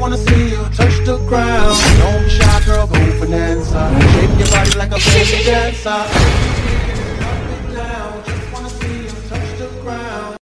wanna see you touch the ground. Don't be shy, girl, go bonanza. Shake your body like a belly dancer.